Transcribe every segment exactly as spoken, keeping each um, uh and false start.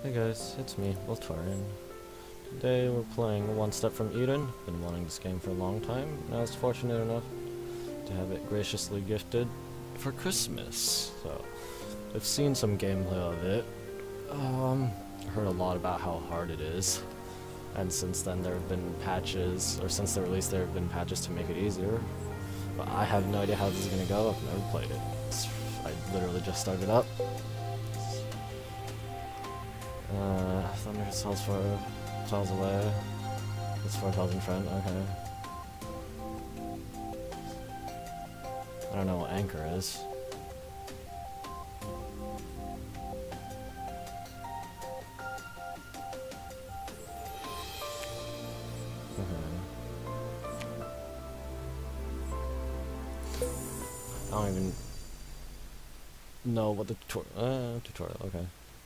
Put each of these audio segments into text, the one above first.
Hey guys, it's me, Voltarian. Today we're playing One Step from Eden. Been wanting this game for a long time, and I was fortunate enough to have it graciously gifted for Christmas. So, I've seen some gameplay of it. Um, heard a lot about how hard it is. And since then there have been patches, or since the release there have been patches to make it easier. But I have no idea how this is gonna go. I've never played it. It's, I literally just started up. Uh, Thunder tells for tells away. It's four thousand friend. Okay. I don't know what anchor is. Okay. I don't even know what the tutor uh, tutorial. Okay.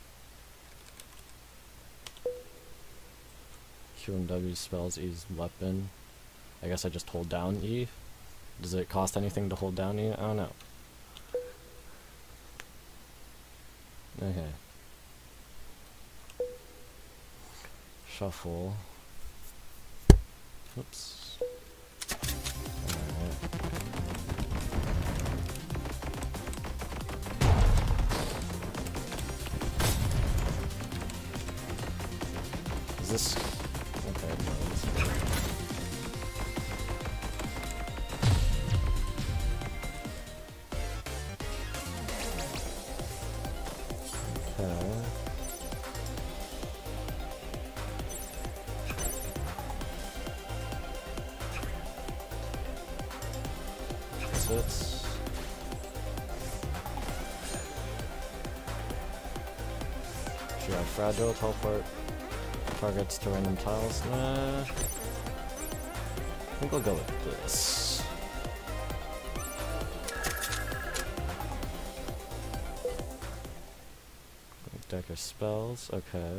Q and W spells E's weapon. I guess I just hold down E. Does it cost anything to hold down E? I don't know. Okay. Shuffle. Oops. Alright. Is this... Okay, no, it's fine. Okay. Sits. Should I fragile teleport targets to random tiles? Nah. I think I'll go with this. Deck of spells, okay.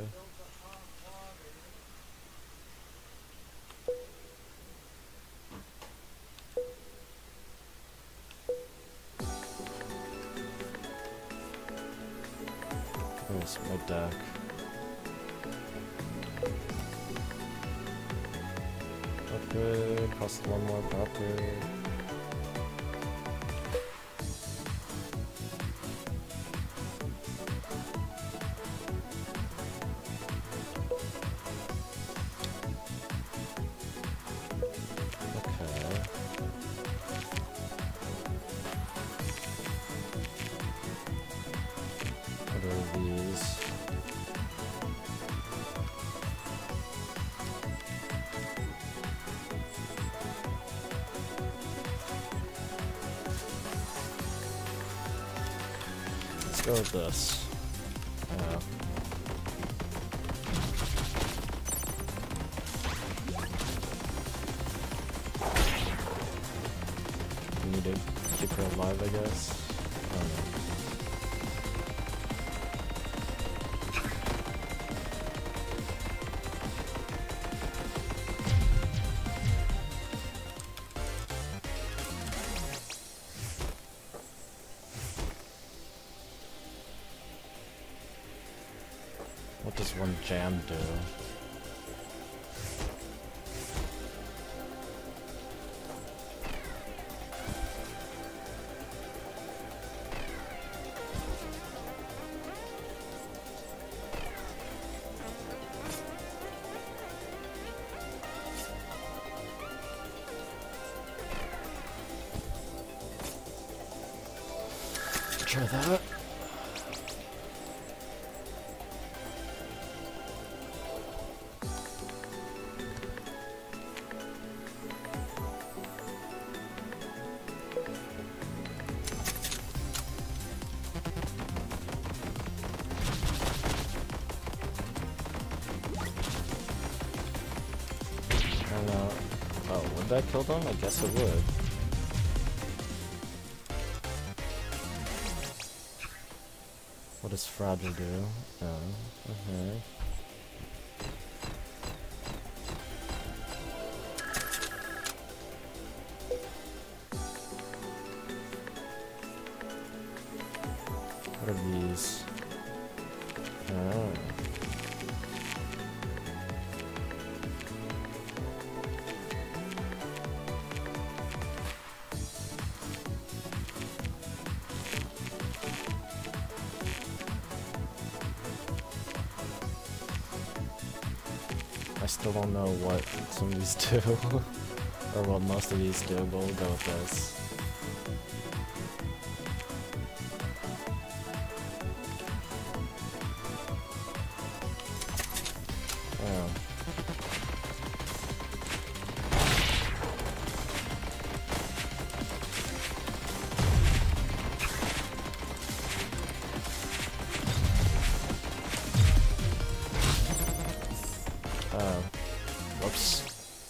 Where's my deck? Upgrade, cost one more per upgrade. What are these? Let's go with this. Uh, we need to keep her alive, I guess. I don't know. What does one jam do? Try that. And, uh, oh, would that kill them? I guess it would. What does fragile do? Oh, okay. What are these? Oh. still don't know what some of these do, or what most of these do, but we'll go with this. Oh. Uh, whoops.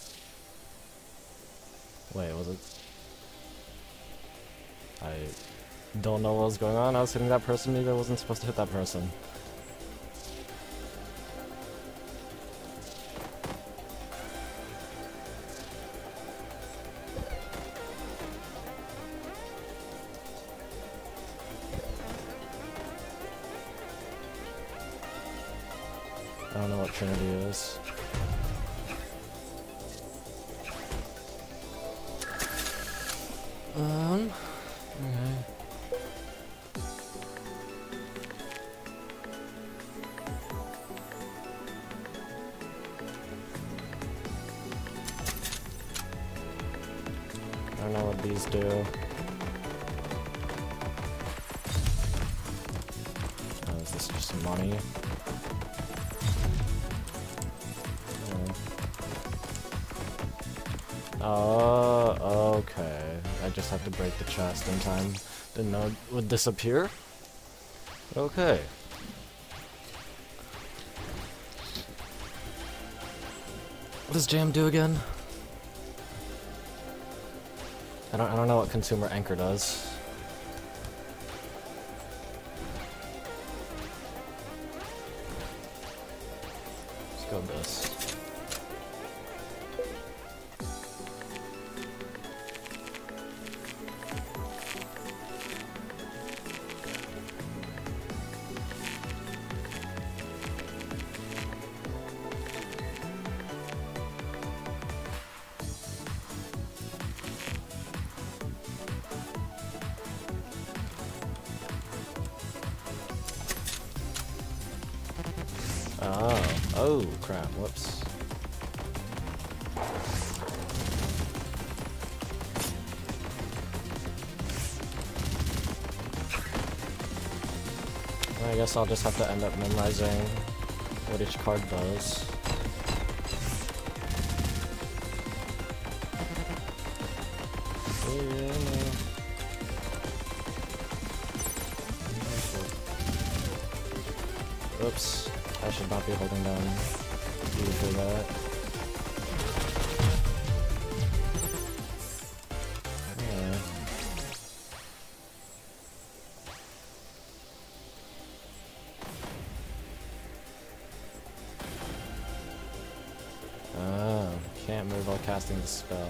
Wait, was it? I don't know what was going on. I was hitting that person, maybe I wasn't supposed to hit that person. I don't know what Trinity is. Um, okay. I don't know what these do. Oh, is this just money? Oh, okay. I just have to break the chest in time. Didn't know it would disappear. Okay. What does Jam do again? I don't I don't know what Consumer Anchor does. Let's go with this. Oh, oh crap, whoops. I guess I'll just have to end up memorizing what each card does. Oops. I should not be holding down E for that. Yeah. Oh, can't move while casting the spell.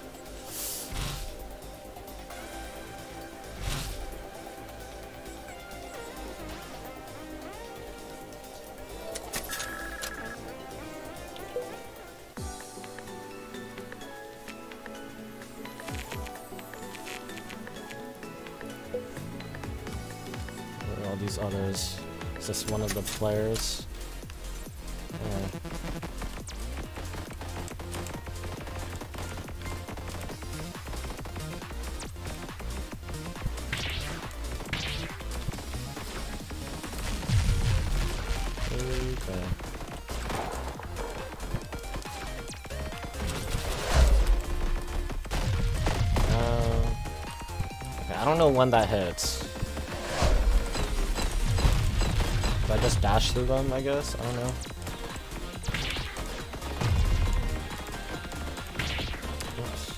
All these others. Is this one of the players? Yeah. Okay. Um, okay, I don't know when that hits. I just dash through them, I guess? I don't know. Oops.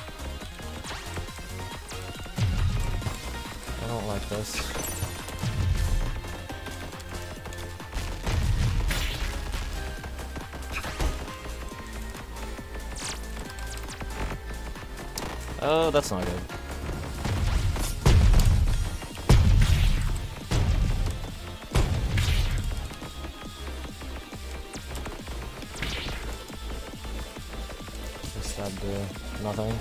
I don't like this. Oh, that's not good. That'd do nothing.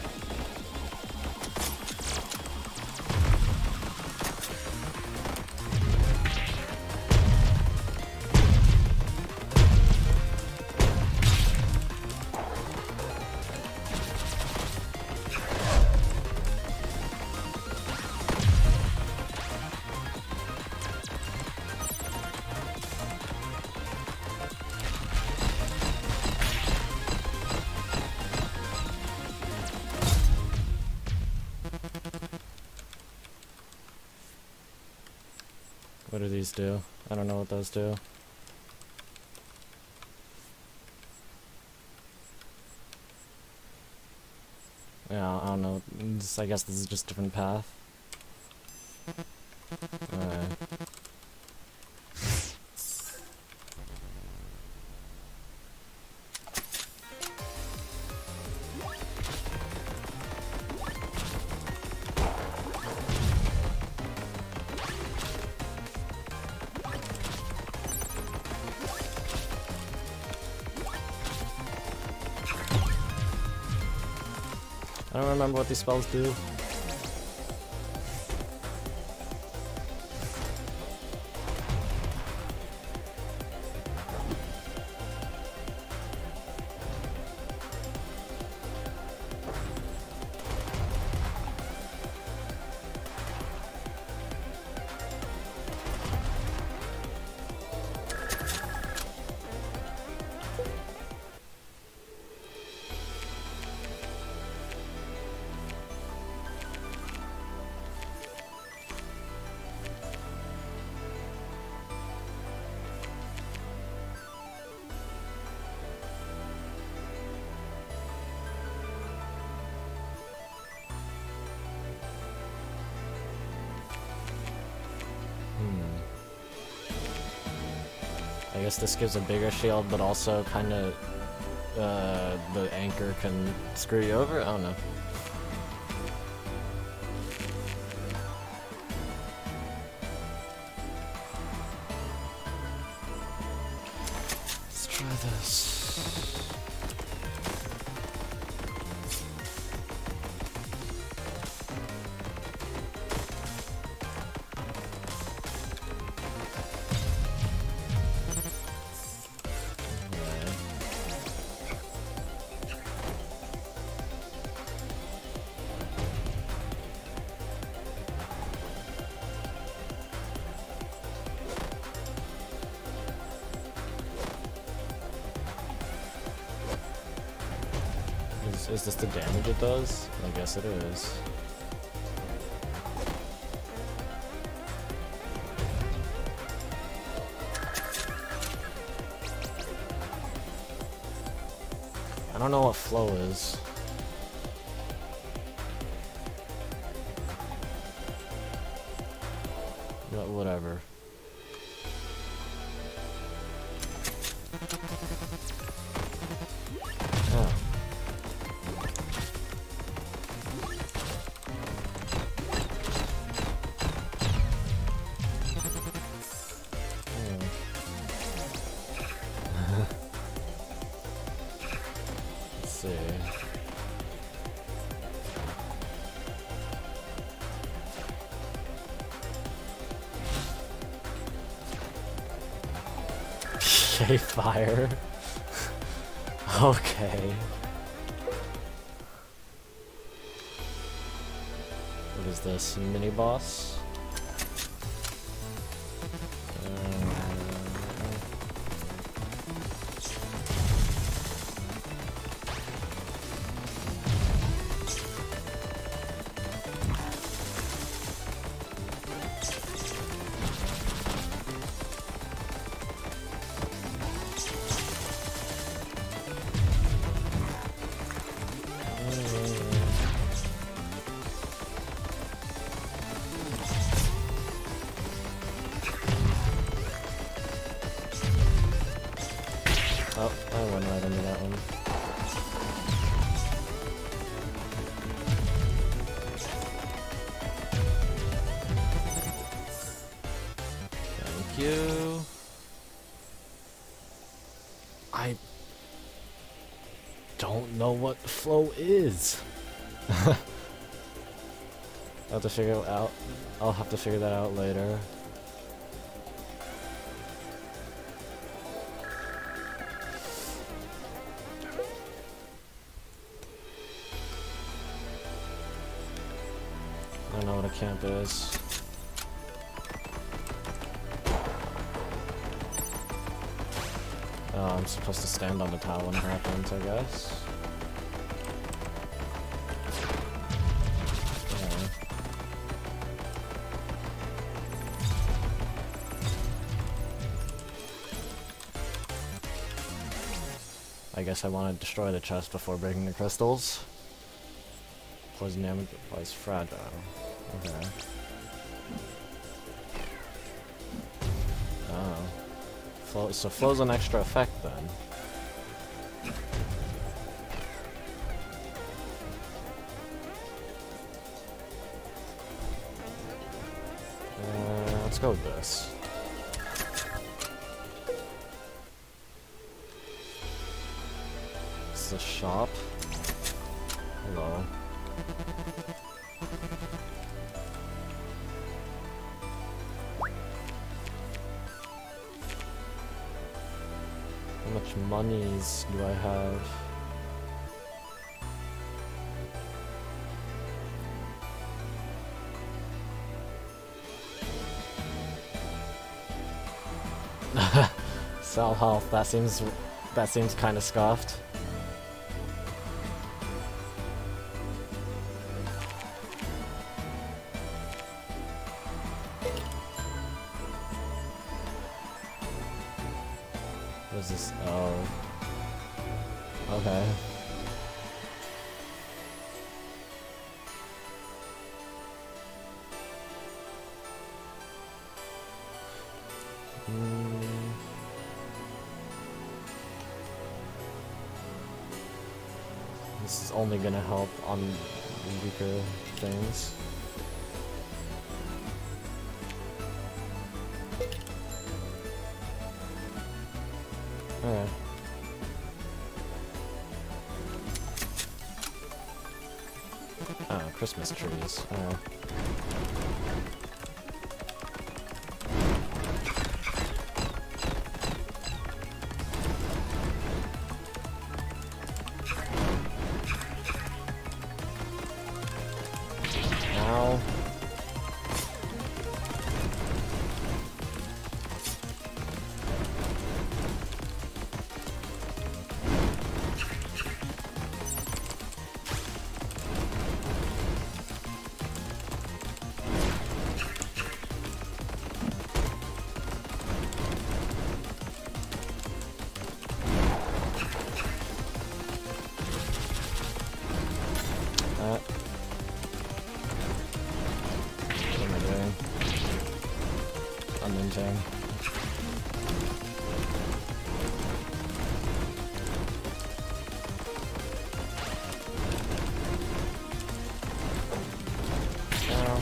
What do these do? I don't know what those do. Yeah, I don't know. This, I guess this is just a different path. Alright. I don't remember what these spells do. I guess this gives a bigger shield, but also kind of uh, the anchor can screw you over? I don't know. Let's try this. Is, is this the damage it does? I guess it is. I don't know what flow is. But whatever. Oh. Let's see. Okay, fire. Okay. What is this? Mini boss? Oh, I went right into that one. Thank you. I don't know what flow is. I'll have to figure it out. I'll have to figure that out later. I don't know what a camp is. Oh, I'm supposed to stand on the tower when it happens, I guess. Yeah. I guess I want to destroy the chest before breaking the crystals. Poison damage applies fragile. Okay. Oh. Flow, so flow's an extra effect then. Uh, let's go with this. This is a shop. Hello. How much monies do I have? Sell health. That seems that seems kind of scuffed. What is this? Oh. Okay. Mm. This is only gonna help on weaker things. Okay. Oh, Christmas trees. Oh. Ow. Uh. What am I doing? Unlimiting. Ow.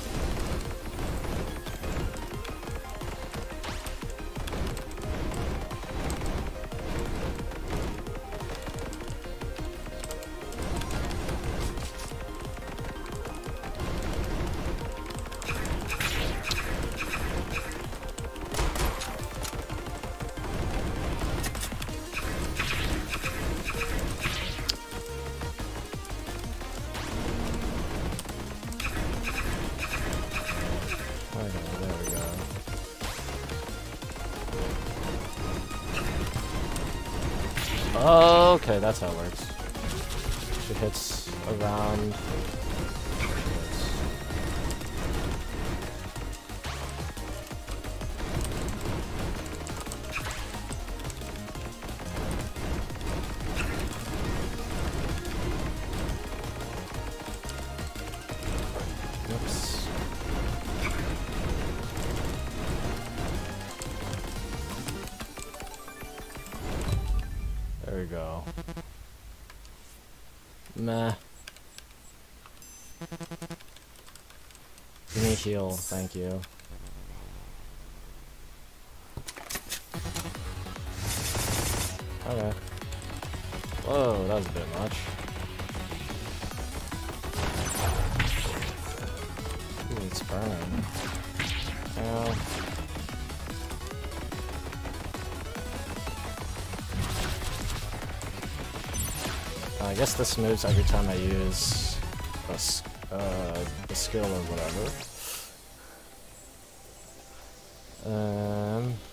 Okay, there we go. Okay, that's how it works. She hits around. Oops. There we go. Meh. Give me heal, thank you. Okay. Whoa, that was a bit much. Ooh, it's burning. Ow. I guess this moves every time I use a, s uh, a skill or whatever. Um.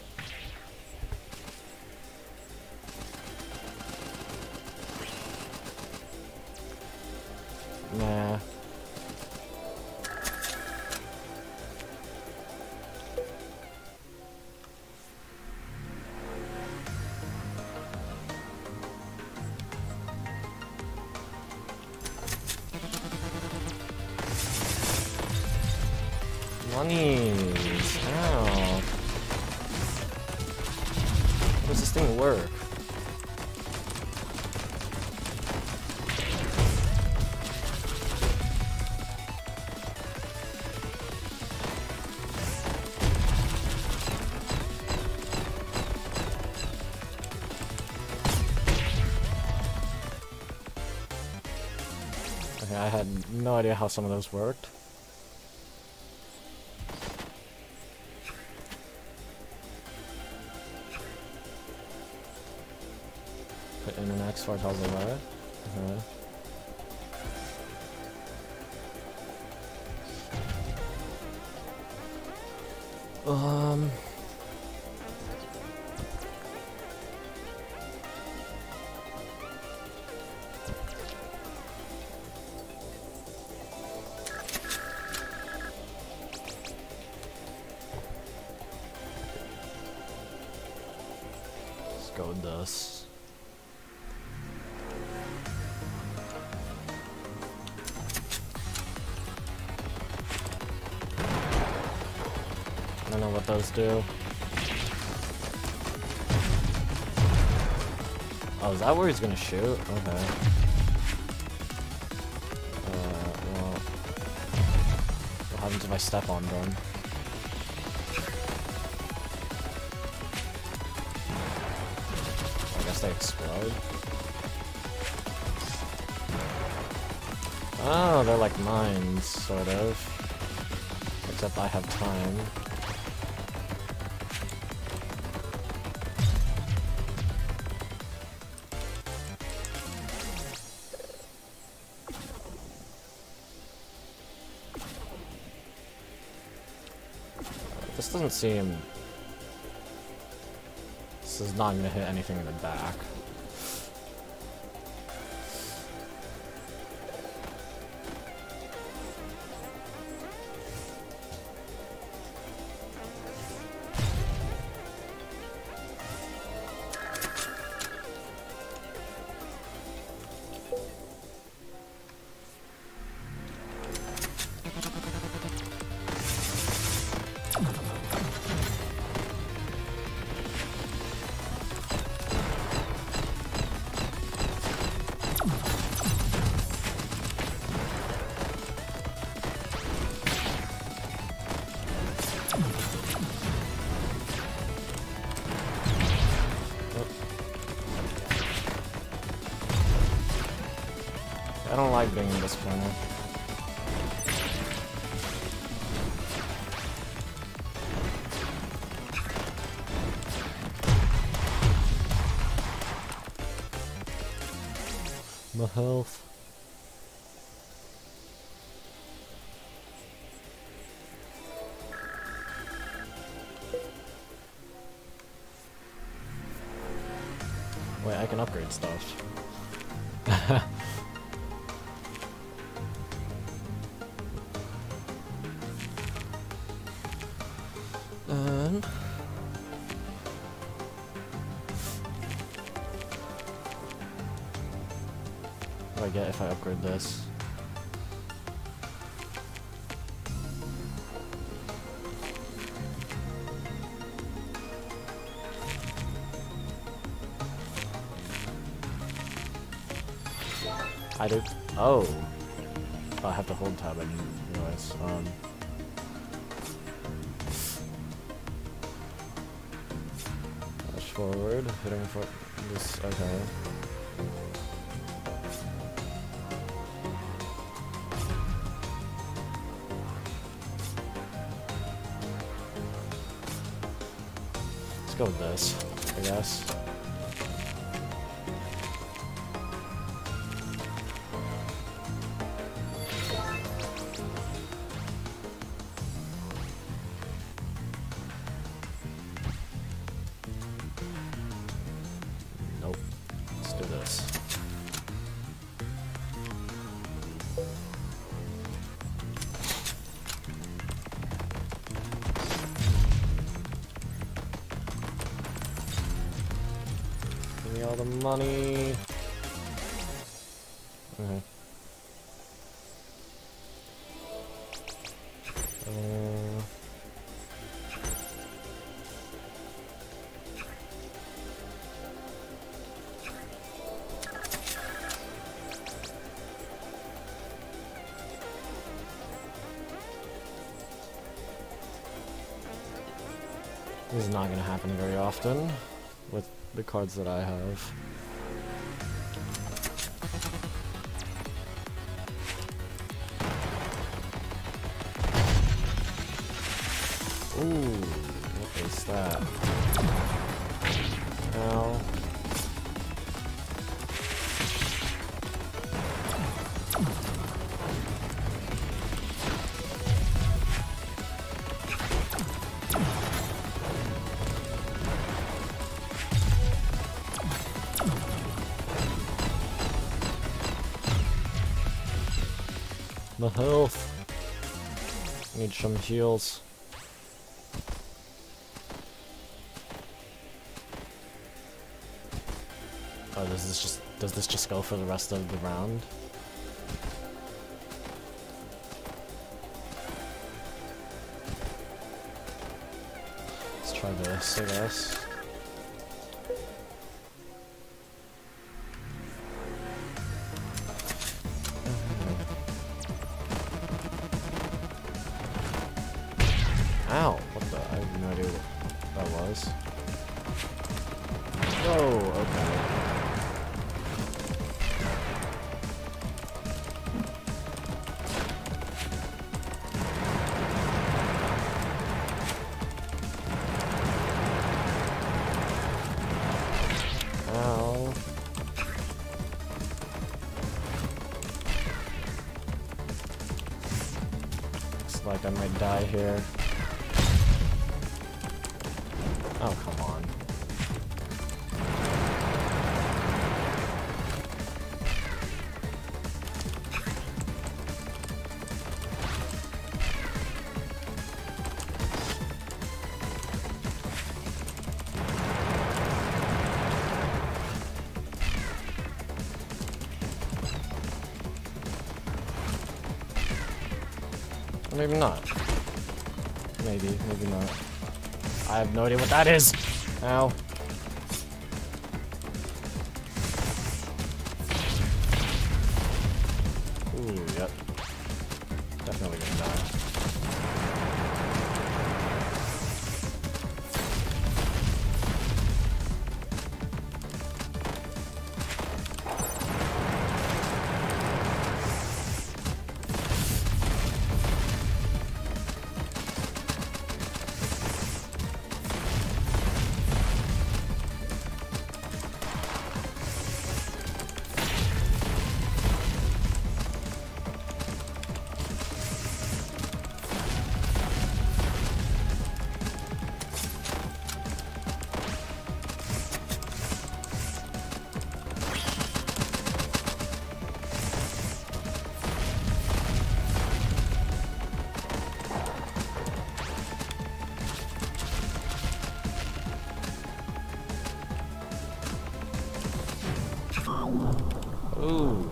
Nah. Jeez. Ow. How does this thing work? Okay, I had no idea how some of those worked. Put in an X four tells me what? Uh-huh. Um... Let's go with this. I don't know what those do. Oh, is that where he's gonna shoot? Okay. Uh, well... What happens if I step on them? I guess they explode? Oh, they're like mines, sort of. Except I have time. This doesn't seem... This is not going to hit anything in the back. I don't like being in this corner. My health. Wait, I can upgrade stuff. And what do I get if I upgrade this? I do. Oh. Oh, I have to hold tab. I didn't realize. Um. Push forward, hitting for this. Okay. Let's go with this, I guess. Nope. Let's do this. Give me all the money. Okay. Uh, This is not gonna happen very often with the cards that I have. Ooh, what is that? Ow. My health. Need some heals. Oh, does this just does this just go for the rest of the round? Let's try this, I guess. Ow! What the? I have no idea what that was. Whoa, okay. Ow. Looks like I might die here. Oh, come on. Maybe not. Maybe, maybe not. I have no idea what that is! Ow. Ooh, yep. Definitely gonna die. Ooh.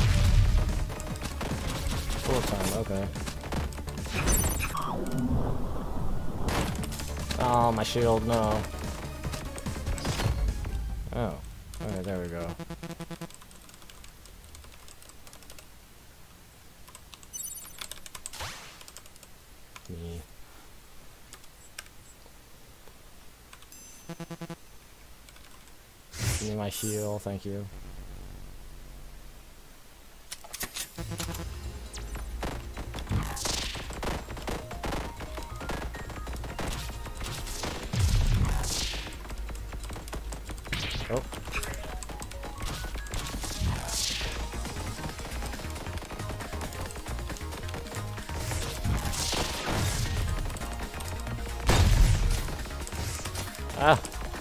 Full time, okay. Oh, my shield, no. Oh. Okay, there we go. Me. Give me my heal, thank you. Oh. Ah.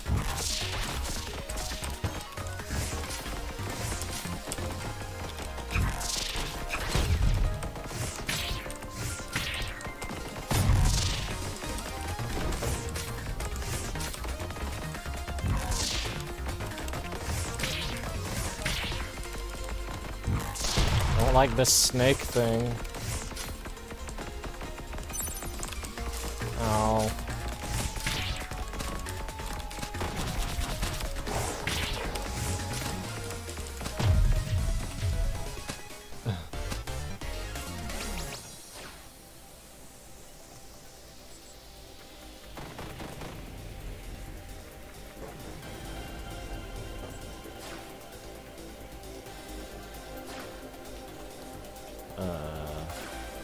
I don't like this snake thing. Ow.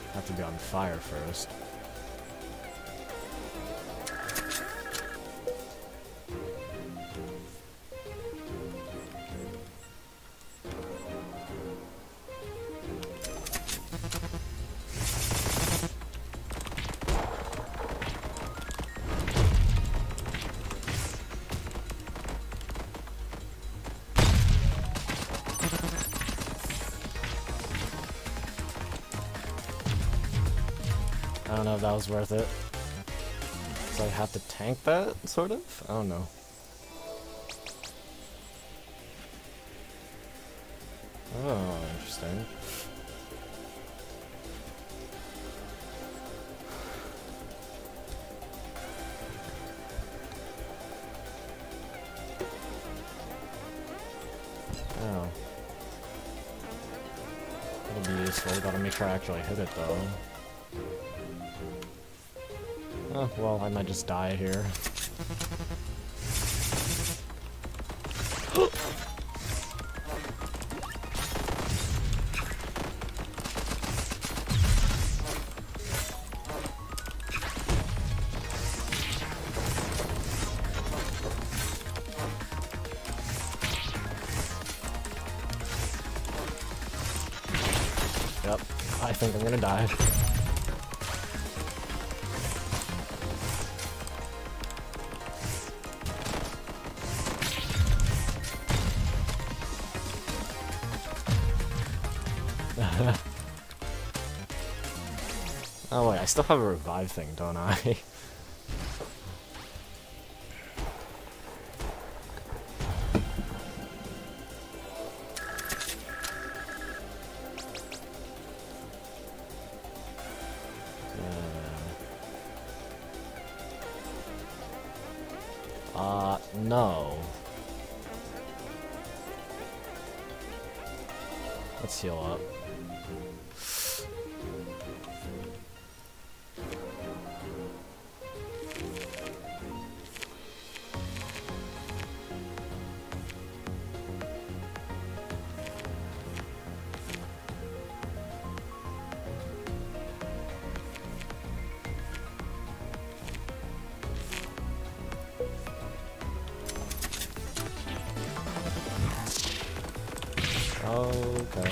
Have to be on fire first. I don't know if that was worth it. So I have to tank that, sort of? I don't know. Oh, interesting. Oh. It'll be useful, gotta make sure I actually hit it though. Oh, well, I might just die here. Yep, I think I'm gonna die. Oh wait, I still have a revive thing, don't I? Uh, no. Let's heal up. Okay.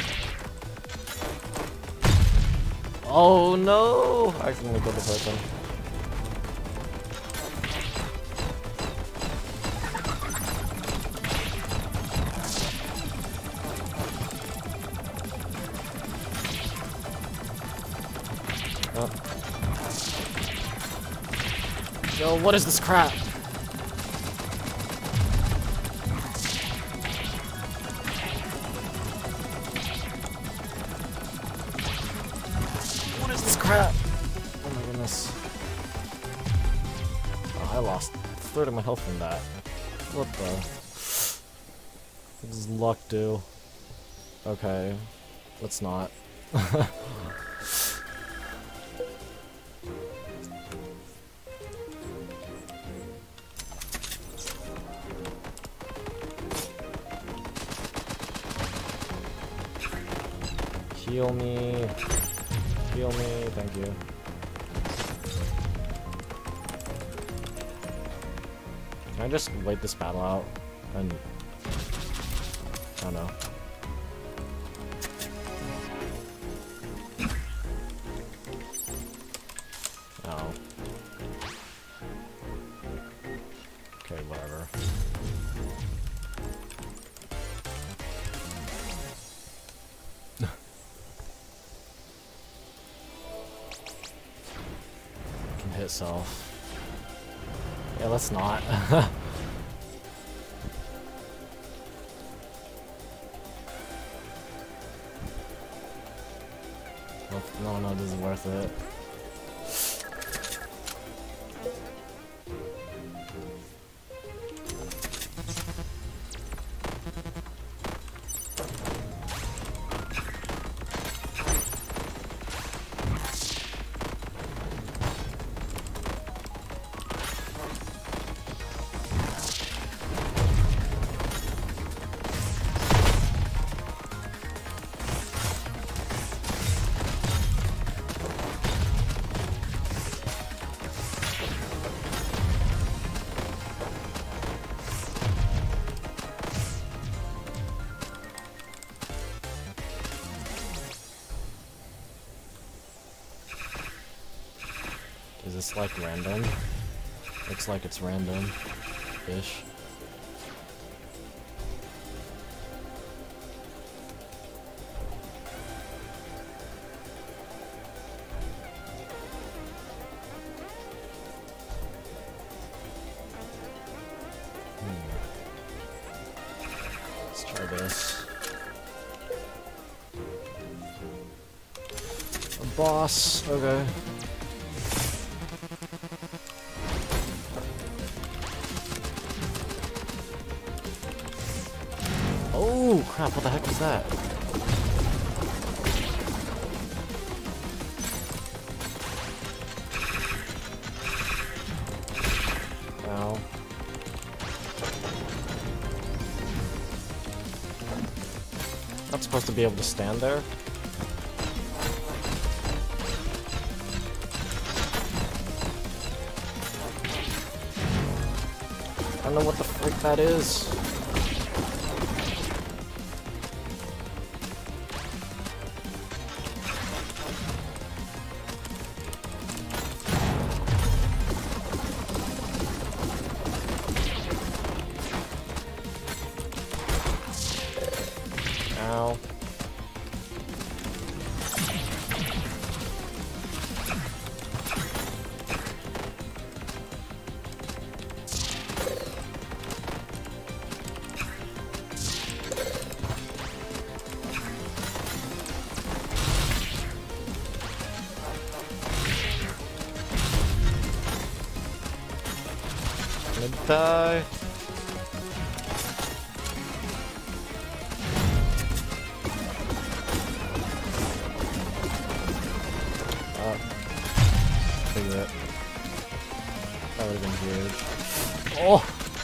Oh no! I accidentally killed the person. Oh. Yo, what is this crap? What is this crap? Oh my goodness. Oh, I lost a third of my health from that. What the? What does luck do? Okay. Let's not. Heal me. Heal me, thank you. Can I just wait this battle out? And... I don't know. Oh. Okay, whatever. Hit self. Yeah, let's not. No, no, this is worth it. this like random? Looks like it's random-ish. Let's try this. A boss, okay. Oh crap, what the heck was that? Ow. Not supposed to be able to stand there. I don't know what the frick that is. Ow. I'm gonna die. Figure it. That would have been huge. Oh!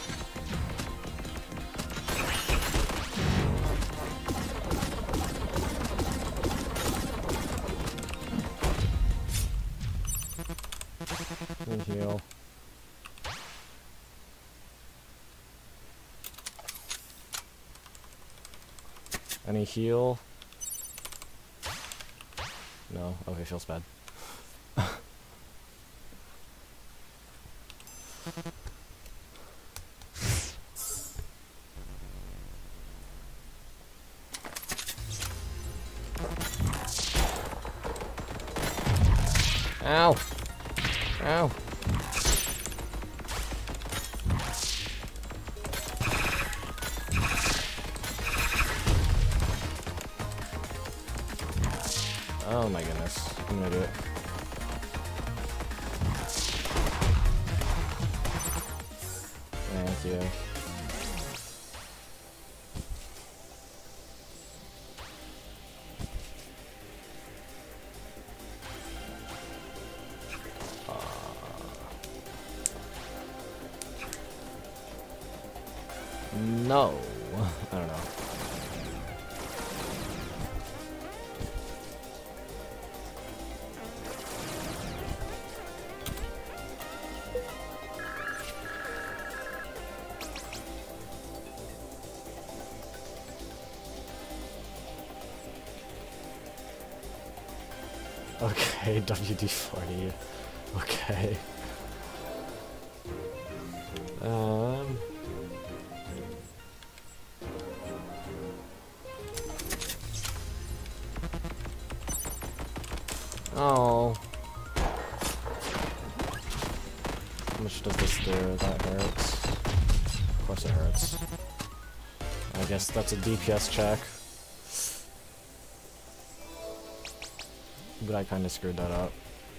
Let me heal. Any heal? No? Okay, feels bad. Ow! Ow! Oh my goodness. I'm gonna do it. Thank you. No. I don't know. Okay, W D forty. Okay. Um... Oh. How much does this do? That hurts. Of course it hurts. I guess that's a D P S check. But I kinda screwed that up.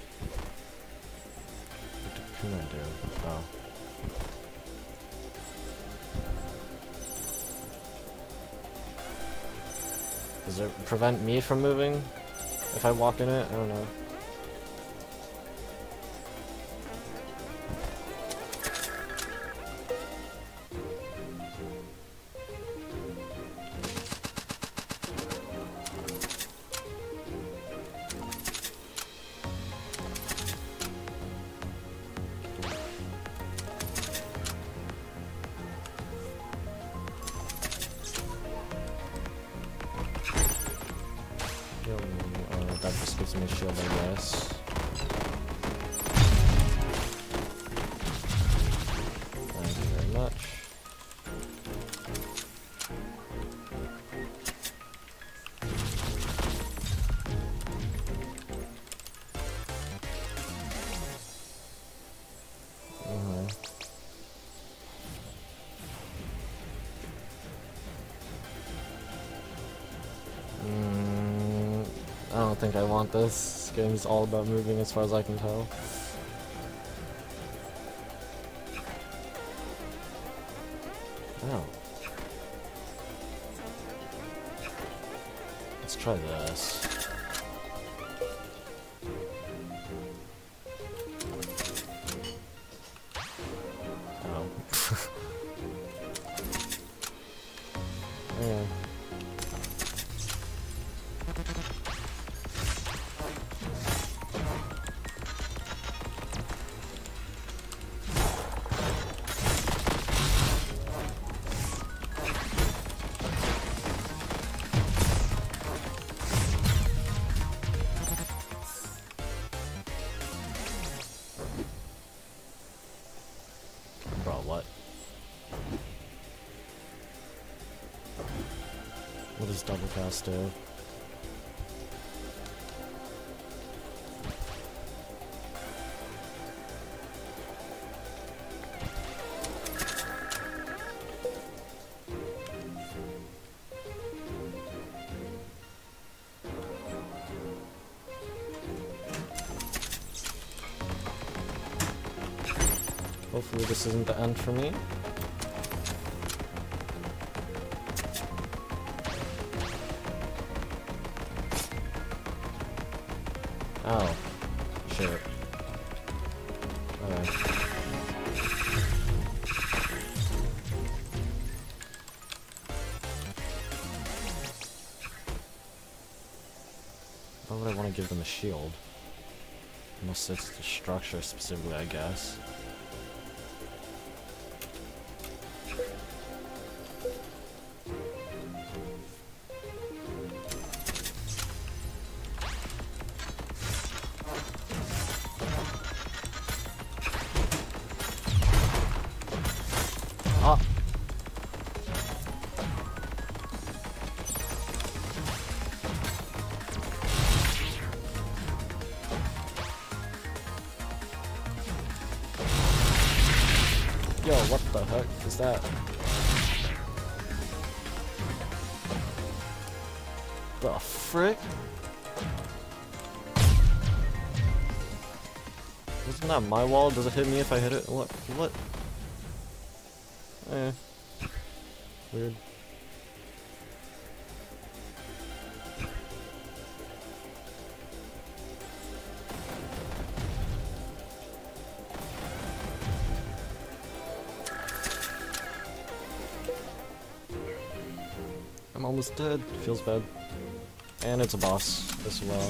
What did Kuna do? Oh. Does it prevent me from moving? If I walk in it? I don't know. That just gives me a shield, I guess. I don't think I want this. This game's all about moving as far as I can tell. Oh. Let's try this. Oh. Yeah. Bro, what? What does double cast do? Hopefully this isn't the end for me. Oh. Shit. Okay. Why would I want to give them a shield? Unless it's the structure specifically, I guess. Ah. Yo, what the heck is that? The frick? Wasn't that my wall? Does it hit me if I hit it? What? What? Eh. Weird. I'm almost dead. Feels bad. And it's a boss as well.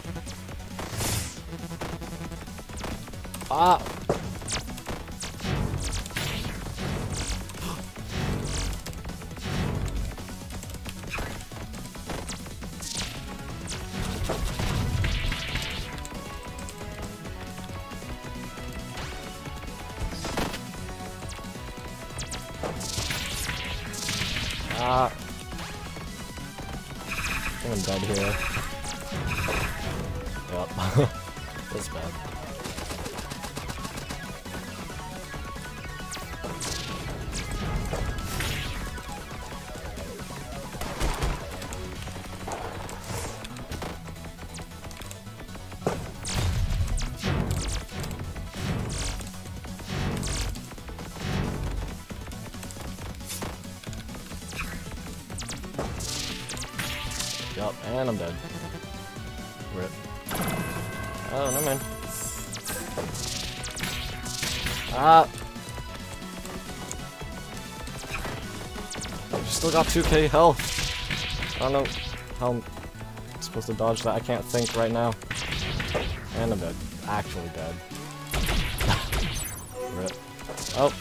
Ah! Ah! I think I'm dead here. Yep. That's bad. Yup, and I'm dead. Rip. Oh, no man. Ah! Still got two K health. I don't know how I'm supposed to dodge that. I can't think right now. And I'm dead. Actually dead. Rip. Oh.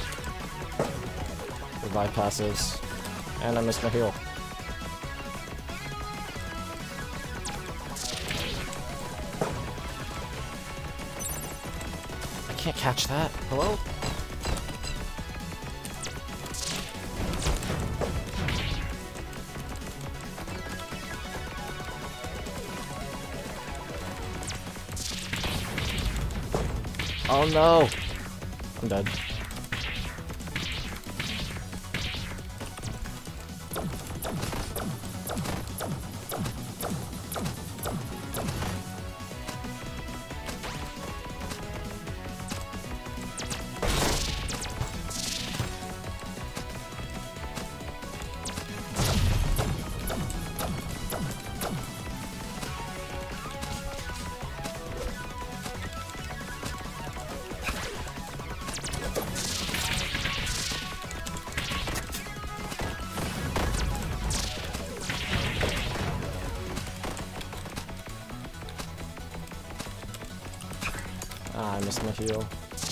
Revive passives. And I missed my heal. I can't catch that. Hello? Oh no! I'm dead. missed my heal.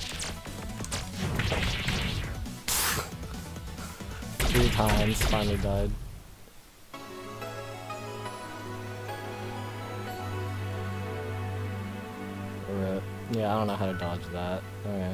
Three times, finally died. Rip. Yeah, I don't know how to dodge that. Okay.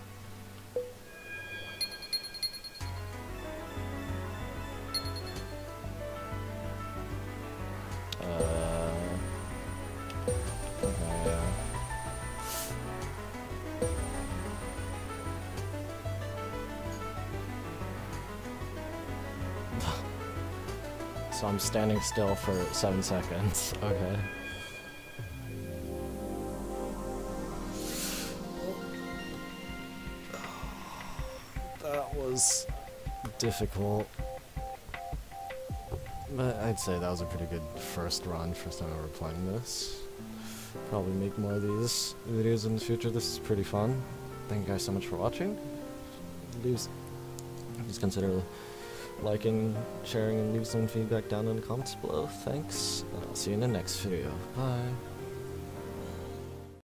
So I'm standing still for seven seconds. Okay. That was difficult. But I'd say that was a pretty good first run, first time ever playing this. Probably make more of these videos in the future. This is pretty fun. Thank you guys so much for watching. Please, just consider liking, sharing, and leave some feedback down in the comments below. Thanks, and I'll see you in the next video. Bye.